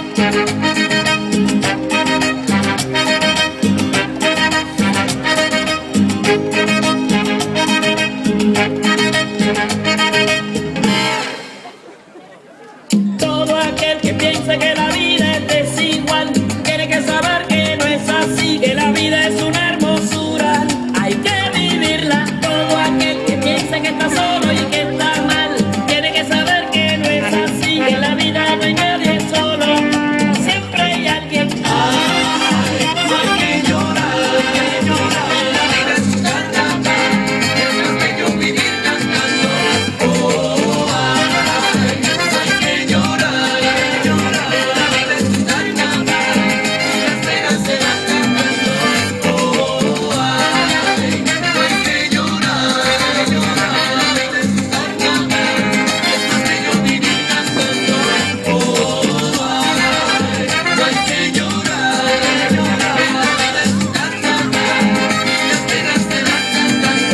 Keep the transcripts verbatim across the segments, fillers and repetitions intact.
Todo aquel que piense que la vida es desigual tiene que saber que no es así, que la vida es una hermosura, hay que vivirla. Todo aquel que piense que está solo y que está mal tiene que saber que no es así, que la vida no hay nadie solo, siempre hay alguien. Ay, no hay que llorar, no hay que llorar, la vida es un carnaval, es más bello vivir cantando. Oh, ay, no hay que llorar, no hay que llorar, la vida es un carnaval, las penas se van cantando. Oh, ay, no hay que llorar, no hay que llorar, la vida es un carnaval, es más bello vivir cantando. Oh, ay, no hay que llorar, no hay que llorar, la vida es un carnaval, las penas se van cantando.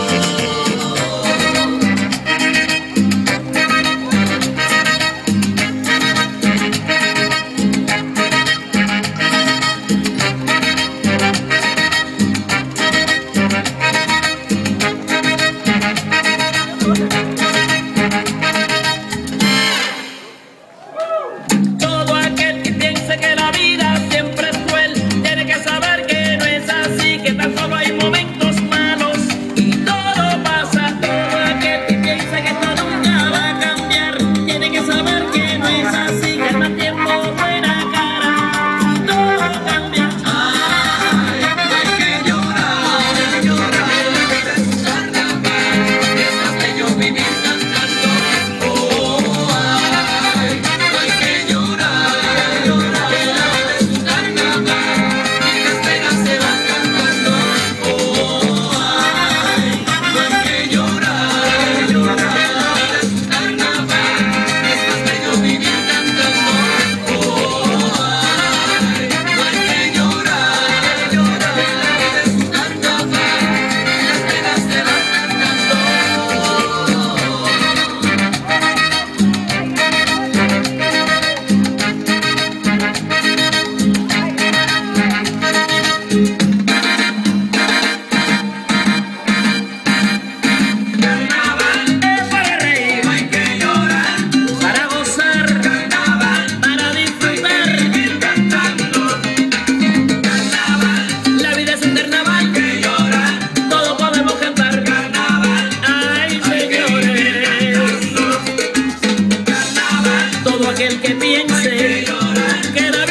Todo aquel que piense que la vida siempre es cruel tiene que saber que no es así, que tan solo hay momentos malos y todo pasa. Todo aquel que piense que esto nunca va a cambiar tiene que saber que no es así, que al mal tiempo buena cara todo cambia. Ay, no hay que llorar, no hay que llorar, la vida es un carnaval, es más bello vivir cantando. Oh, ay, no hay que llorar, no hay que llorar, la vida es un carnaval y las penas se van cantando. Oh, ay, no hay que llorar, no hay que llorar, la vida es un carnaval, es más bello vivir cantando. Oh, ay, no hay que llorar, no hay que llorar, la vida es un carnaval, las penas se van cantando. Carnaval es para reír, no hay que llorar, para gozar, carnaval, para disfrutar, vivir cantando. Carnaval, la vida es un carnaval, hay que llorar, todos podemos cantar. Carnaval, ay señores, carnaval, todo aquel que piense que la